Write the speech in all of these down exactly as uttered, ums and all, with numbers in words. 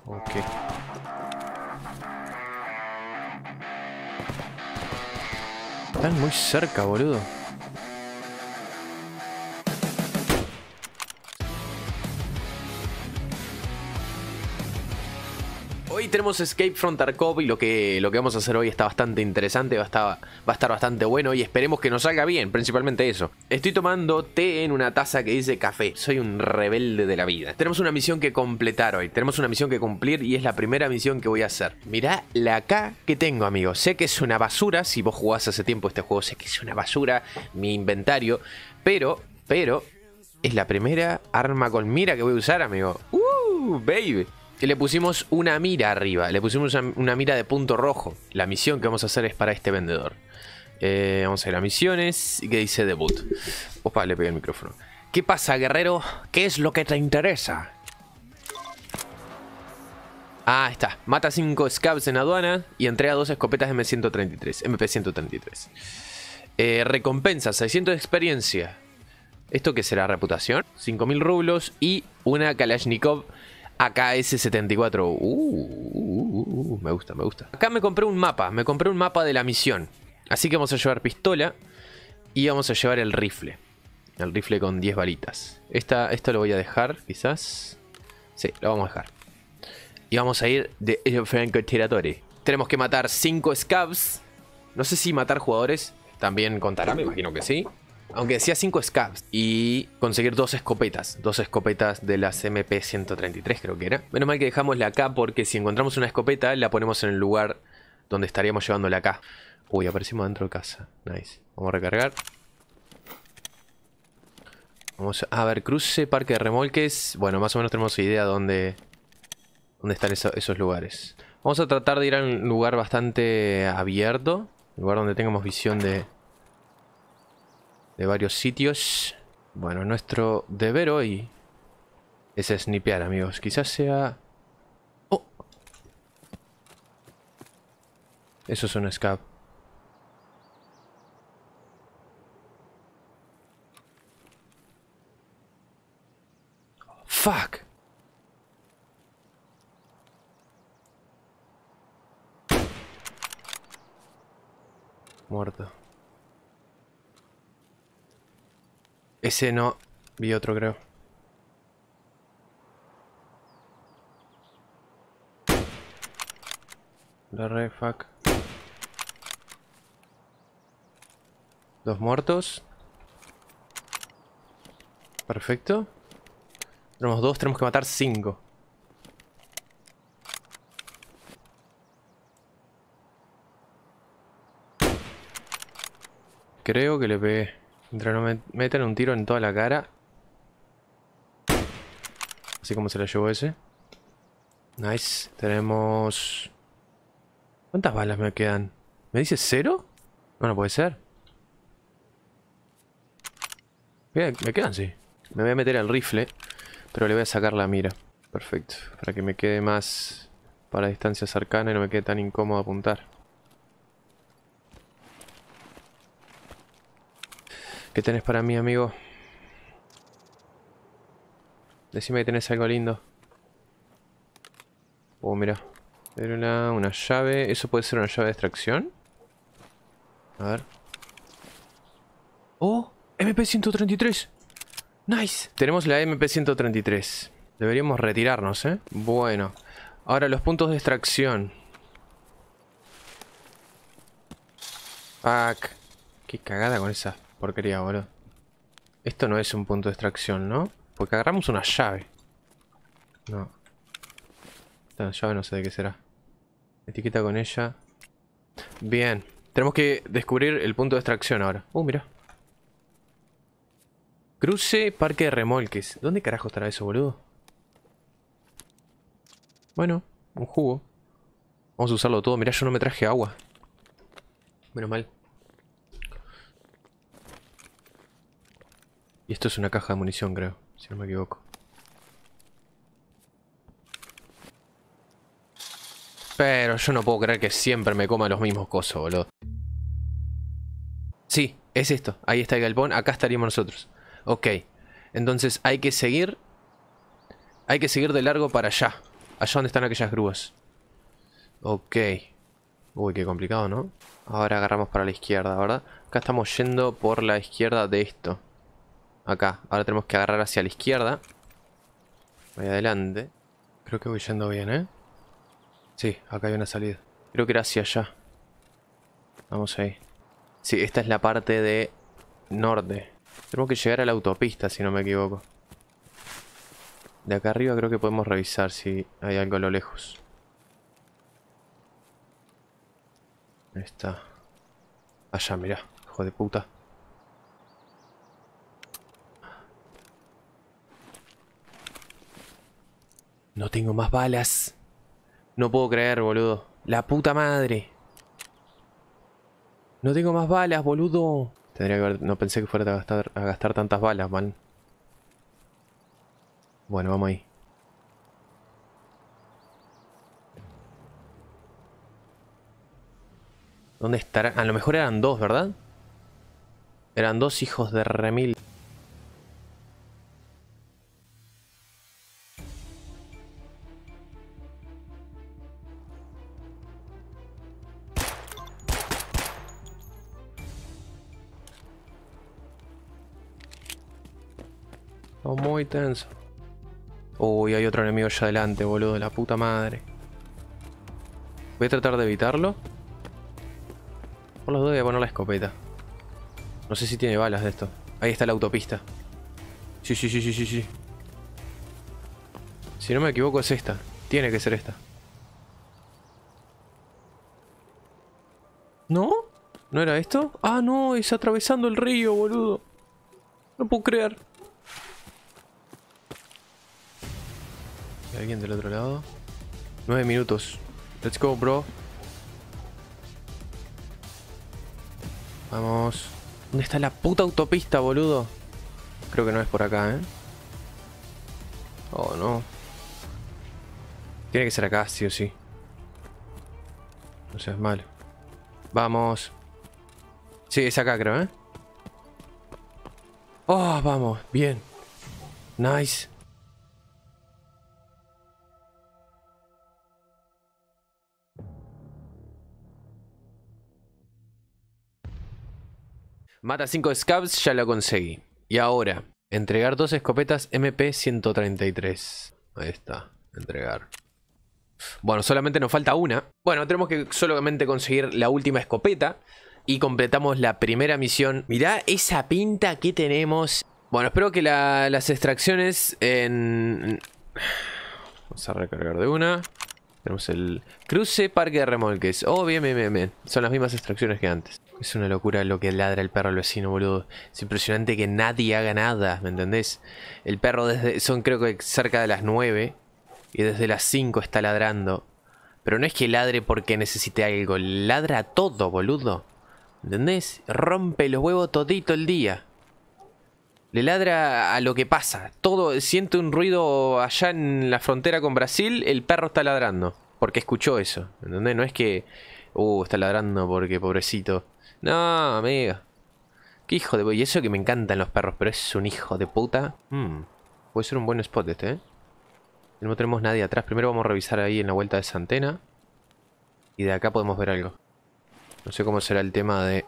Ok. Están muy cerca, boludo. Hoy tenemos Escape from Tarkov y lo que, lo que vamos a hacer hoy está bastante interesante, va a, estar, va a estar bastante bueno y esperemos que nos salga bien, principalmente eso. Estoy tomando té en una taza que dice café, soy un rebelde de la vida. Tenemos una misión que completar hoy, tenemos una misión que cumplir y es la primera misión que voy a hacer. Mirá la K que tengo, amigos, sé que es una basura, si vos jugás hace tiempo este juego, sé que es una basura mi inventario, pero, pero, es la primera arma con mira que voy a usar, amigo. Uh, baby. Que le pusimos una mira arriba, le pusimos una, una mira de punto rojo. La misión que vamos a hacer es para este vendedor. Eh, vamos a ir a misiones y que dice debut. Opa, le pegué el micrófono. ¿Qué pasa, guerrero? ¿Qué es lo que te interesa? Ah, está. Mata cinco scabs en aduana y entrega dos escopetas M ciento treinta y tres. M P ciento treinta y tres. Eh, recompensa, seiscientos de experiencia. ¿Esto qué será? ¿Reputación? cinco mil rublos y una Kalashnikov A K S setenta y cuatro. Uh, uh, uh, uh, me gusta, me gusta. Acá me compré un mapa. Me compré un mapa de la misión. Así que vamos a llevar pistola. Y vamos a llevar el rifle. El rifle con diez balitas. Esta, esto lo voy a dejar, quizás. Sí, lo vamos a dejar. Y vamos a ir de francotiradores. Tenemos que matar cinco scabs. No sé si matar jugadores también contará, me imagino que sí. Aunque decía cinco scabs. Y conseguir dos escopetas. Dos escopetas de las M P ciento treinta y tres creo que era. Menos mal que dejamos la acá porque si encontramos una escopeta la ponemos en el lugar donde estaríamos llevándola acá. Uy, aparecimos dentro de casa. Nice. Vamos a recargar. Vamos a, a ver, cruce, parque de remolques. Bueno, más o menos tenemos idea de dónde, dónde están eso, esos lugares. Vamos a tratar de ir a un lugar bastante abierto. Un lugar donde tengamos visión de... de varios sitios. Bueno, nuestro deber hoy es snipear, amigos. Quizás sea... ¡Oh! Eso es un scab. ¡Fuck! Muerto. Ese no. Vi otro, creo. La re fuck. Dos muertos. Perfecto. Tenemos dos, tenemos que matar cinco. Creo que le pegué. Mientras no me meten un tiro en toda la cara. Así como se la llevó ese. Nice. Tenemos... ¿Cuántas balas me quedan? ¿Me dice cero? No, no puede ser. Me quedan, sí. Me voy a meter al rifle. Pero le voy a sacar la mira. Perfecto. Para que me quede más para distancia cercana y no me quede tan incómodo apuntar. ¿Qué tenés para mí, amigo? Decime que tenés algo lindo. Oh, mira. Una, una llave. ¿Eso puede ser una llave de extracción? A ver. ¡Oh! M P ciento treinta y tres. ¡Nice! Tenemos la M P ciento treinta y tres. Deberíamos retirarnos, ¿eh? Bueno. Ahora los puntos de extracción. Fuck. Qué cagada con esa porquería, boludo. Esto no es un punto de extracción, ¿no? Porque agarramos una llave. No. Esta llave no sé de qué será. Etiqueta con ella. Bien. Tenemos que descubrir el punto de extracción ahora. Uh, mira. Cruce, parque de remolques. ¿Dónde carajo estará eso, boludo? Bueno, un jugo. Vamos a usarlo todo. Mirá, yo no me traje agua. Menos mal. Y esto es una caja de munición, creo. Si no me equivoco. Pero yo no puedo creer que siempre me coma los mismos cosos, boludo. Sí, es esto. Ahí está el galpón. Acá estaríamos nosotros. Ok. Entonces hay que seguir. Hay que seguir de largo para allá. Allá donde están aquellas grúas. Ok. Uy, qué complicado, ¿no? Ahora agarramos para la izquierda, ¿verdad? Acá estamos yendo por la izquierda de esto. Acá. Ahora tenemos que agarrar hacia la izquierda. Voy adelante. Creo que voy yendo bien, ¿eh? Sí, acá hay una salida. Creo que era hacia allá. Vamos ahí. Sí, esta es la parte de norte. Tenemos que llegar a la autopista, si no me equivoco. De acá arriba creo que podemos revisar si hay algo a lo lejos. Ahí está. Allá, mirá, hijo de puta. No tengo más balas. No puedo creer, boludo. La puta madre. No tengo más balas, boludo. Tendría que haber... No pensé que fuera a gastar, a gastar tantas balas, man. Bueno, vamos ahí. ¿Dónde estarán? A lo mejor eran dos, ¿verdad? Eran dos hijos de remil. Oh, muy tenso. Uy, hay otro enemigo allá adelante, boludo. La puta madre. Voy a tratar de evitarlo. Por los dos voy a poner la escopeta. No sé si tiene balas de esto. Ahí está la autopista. Sí, sí, sí, sí, sí, sí. Si no me equivoco es esta. Tiene que ser esta. ¿No? ¿No era esto? Ah, no, es atravesando el río, boludo. No puedo creer. ¿Hay alguien del otro lado? Nueve minutos. Let's go, bro. Vamos. ¿Dónde está la puta autopista, boludo? Creo que no es por acá, ¿eh? Oh, no. Tiene que ser acá, sí o sí. No seas malo. Vamos. Sí, es acá, creo, ¿eh? Oh, vamos. Bien. Nice. Mata cinco scabs, ya lo conseguí. Y ahora, entregar dos escopetas M P ciento treinta y tres. Ahí está, entregar. Bueno, solamente nos falta una. Bueno, tenemos que solamente conseguir la última escopeta. Y completamos la primera misión. Mirá esa pinta que tenemos. Bueno, espero que la, las extracciones en... Vamos a recargar de una. Tenemos el cruce parque de remolques. Oh, bien, bien, bien, bien. Son las mismas extracciones que antes. Es una locura lo que ladra el perro al vecino, boludo. Es impresionante que nadie haga nada, ¿me entendés? El perro desde... Son creo que cerca de las nueve. Y desde las cinco está ladrando. Pero no es que ladre porque necesite algo. Ladra todo, boludo. ¿Entendés? Rompe los huevos todito el día. Le ladra a lo que pasa. Todo, siente un ruido allá en la frontera con Brasil, el perro está ladrando. Porque escuchó eso. ¿Entendés? No es que... Uh, está ladrando porque pobrecito. No, amiga. Qué hijo de... Y eso que me encantan los perros, pero es un hijo de puta. Hmm. Puede ser un buen spot este, ¿eh? No tenemos nadie atrás. Primero vamos a revisar ahí en la vuelta de esa antena. Y de acá podemos ver algo. No sé cómo será el tema de...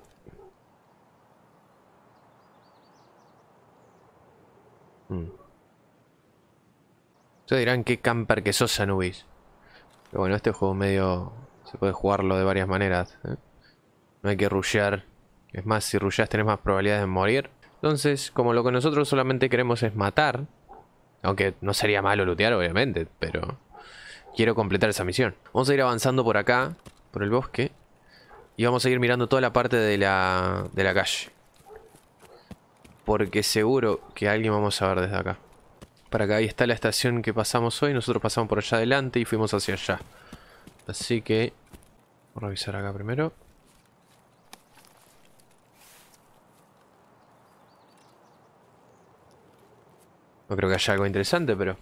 Hmm. Ustedes dirán qué camper que sos, Anubis. Pero bueno, este juego medio... Se puede jugarlo de varias maneras, ¿eh? No hay que rushear. Es más, si rusheas tenés más probabilidades de morir. Entonces, como lo que nosotros solamente queremos es matar... Aunque no sería malo lootear, obviamente, pero... Quiero completar esa misión. Vamos a ir avanzando por acá, por el bosque. Y vamos a ir mirando toda la parte de la, de la calle. Porque seguro que alguien vamos a ver desde acá. Para acá, ahí está la estación que pasamos hoy. Nosotros pasamos por allá adelante y fuimos hacia allá. Así que... Vamos a revisar acá primero. No creo que haya algo interesante, pero...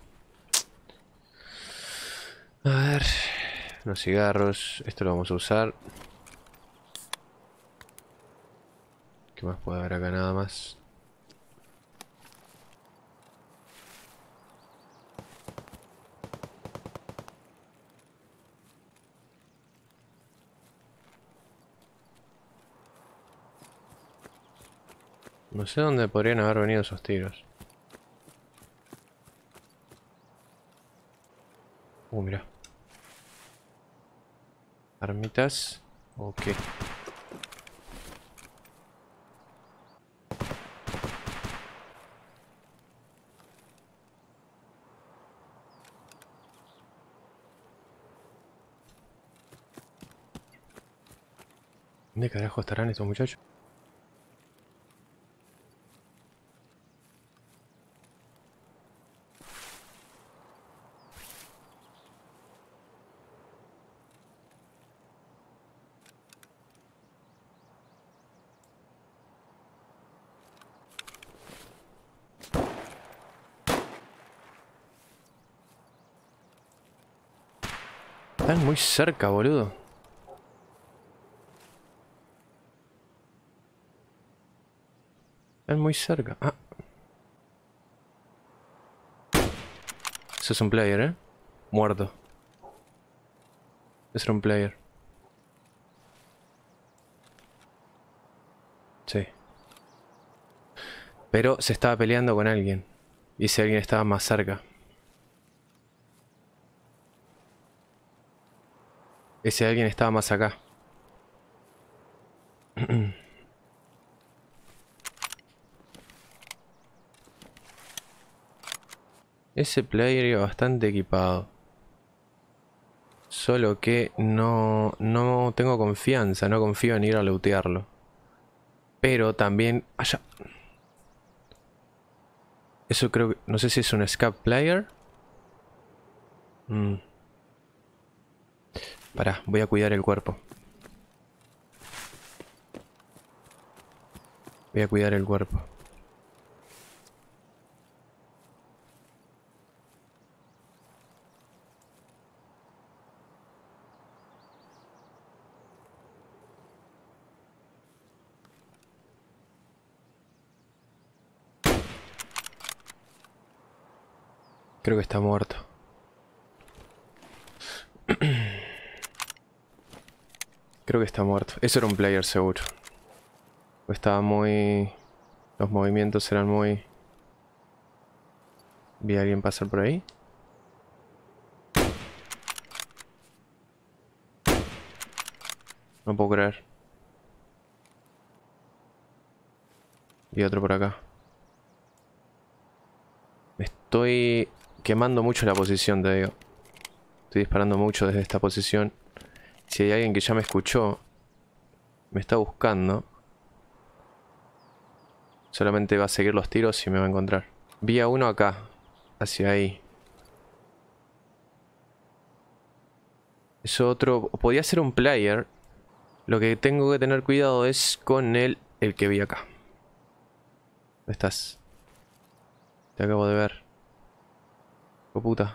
A ver... Unos cigarros. Esto lo vamos a usar. ¿Qué más puede haber acá? Nada más. No sé dónde podrían haber venido esos tiros. Uh, mira. Armitas. Ok. ¿Dónde carajo estarán estos muchachos? Están muy cerca, boludo. Están muy cerca. Ah. Eso es un player, ¿eh? Muerto. Eso era un player. Sí. Pero se estaba peleando con alguien. Y ese alguien estaba más cerca. Ese alguien estaba más acá. Ese player iba bastante equipado. Solo que no, no tengo confianza, no confío en ir a lootearlo. Pero también... Allá. Eso creo que... No sé si es un scap player. Mm. Pará, voy a cuidar el cuerpo. Voy a cuidar el cuerpo. Creo que está muerto. Creo que está muerto. Eso era un player seguro. Estaba muy... Los movimientos eran muy... Vi a alguien pasar por ahí. No puedo creer. Y otro por acá. Me estoy quemando mucho la posición, te digo. Estoy disparando mucho desde esta posición. Si hay alguien que ya me escuchó, me está buscando, solamente va a seguir los tiros y me va a encontrar. Vi a uno acá, hacia ahí. Eso otro... Podía ser un player. Lo que tengo que tener cuidado es con el, el que vi acá. ¿Dónde estás? Te acabo de ver. Oh, puta.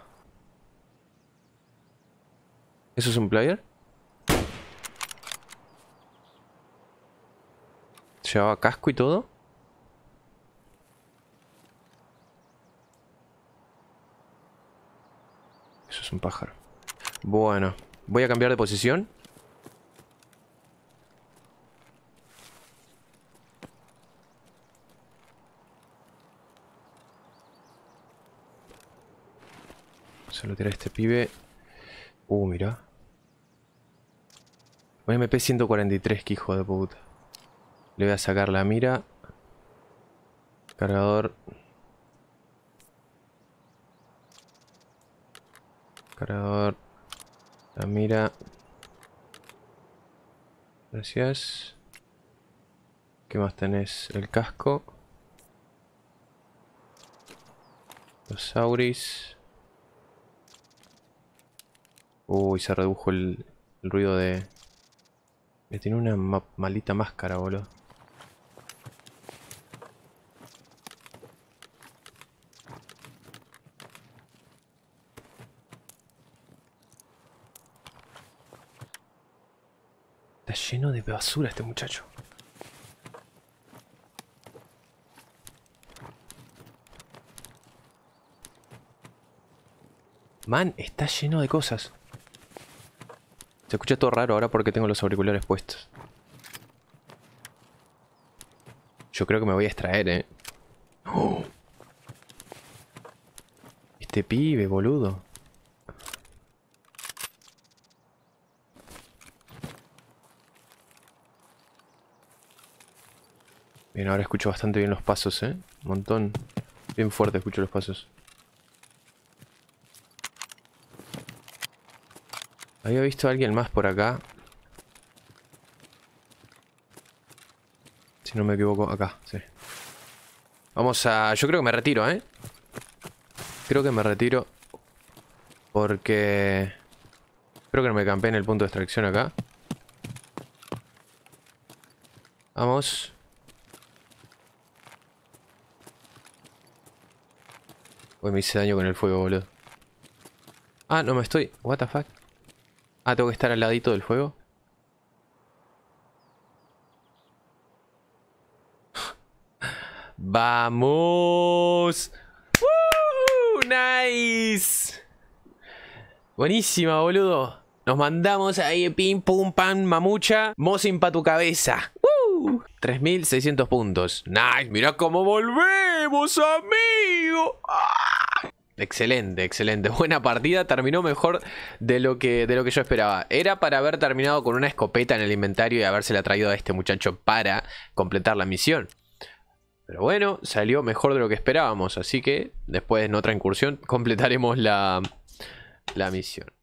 ¿Eso es un player? ¿Llevaba casco y todo? Eso es un pájaro. Bueno, voy a cambiar de posición. Solo tirar a este pibe. Uh, mira. Un M P ciento cuarenta y tres, que hijo de puta. Le voy a sacar la mira. Cargador. Cargador. La mira. Gracias. ¿Qué más tenés? El casco. Los auris. Uy, se redujo el, el ruido de... Me tiene una ma maldita máscara, boludo. Está lleno de basura este muchacho. Man, está lleno de cosas. Se escucha todo raro ahora porque tengo los auriculares puestos. Yo creo que me voy a extraer, eh. ¡Oh! Este pibe, boludo. Bien, ahora escucho bastante bien los pasos, eh. Un montón. Bien fuerte escucho los pasos. Había visto a alguien más por acá. Si no me equivoco, acá, sí. Vamos a... Yo creo que me retiro, ¿eh? Creo que me retiro. Porque... Creo que no me campé en el punto de extracción acá. Vamos. Uy, me hice daño con el fuego, boludo. Ah, no me estoy... What the fuck. Ah, tengo que estar al ladito del fuego. ¡Vamos! ¡Woo! ¡Nice! Buenísima, boludo. Nos mandamos ahí, pim, pum, pam, mamucha. Mosin pa' tu cabeza. ¡Woo! tres mil seiscientos puntos. ¡Nice! ¡Mirá cómo volvemos, amigo! ¡Ah! Excelente, excelente. Buena partida. Terminó mejor de lo que, de lo que yo esperaba. Era para haber terminado con una escopeta en el inventario y habérsela traído a este muchacho para completar la misión. Pero bueno, salió mejor de lo que esperábamos. Así que después en otra incursión completaremos la, la misión.